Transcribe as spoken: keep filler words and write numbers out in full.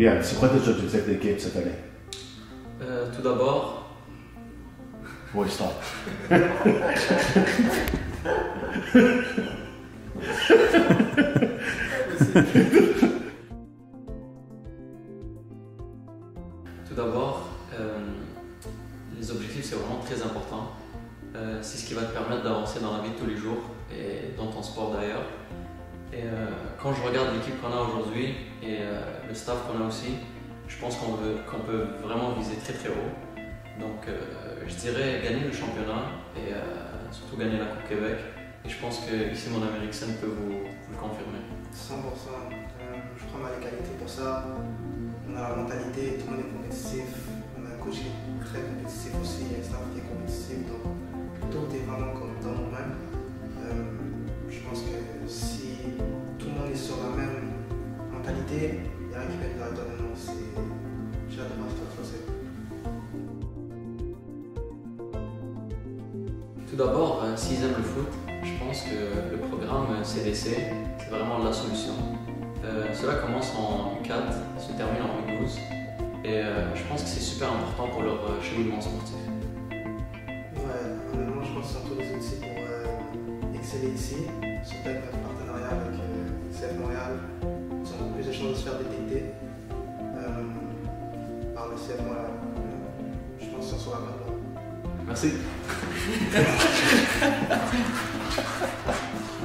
Bien, c'est quoi tes objectifs d'équipe cette année? Euh, tout d'abord... Oui, stop. Tout d'abord, euh, les objectifs c'est vraiment très important. Euh, c'est ce qui va te permettre d'avancer dans la vie de tous les jours et dans ton sport d'ailleurs. Et euh, quand je regarde l'équipe qu'on a aujourd'hui et euh, le staff qu'on a aussi, je pense qu'on qu'on peut vraiment viser très très haut. Donc euh, je dirais gagner le championnat et euh, surtout gagner la Coupe Québec. Et je pense que ici mon Américaine peut vous, vous le confirmer. cent pour cent. Euh, je crois qu'on a les qualités pour ça. On a la mentalité, tout le monde est compétitif. On a un coach qui est très compétitif aussi, un staff qui est compétitif. Donc tout est vraiment comme dans nos mains. Euh, je pense que si tout le monde est sur la même mentalité, il y a rien qui peut être dans le monde. J'ai hâte de voir ce que ça va faire. Tout d'abord, euh, s'ils aiment le foot, je pense que le programme C D C, c'est vraiment la solution. Euh, cela commence en U quatre, se termine en U douze, et euh, je pense que c'est super important pour leur euh, cheminement sportif. Ouais, honnêtement, je pense qu'ils ont tous les outils pour euh, exceller ici, surtout avec notre partenariat avec euh, C F Montréal. Ils ont plus de chances de se faire détecter euh, par le C F Montréal. Euh, je pense qu'ils sont sur la bonne voie. Merci.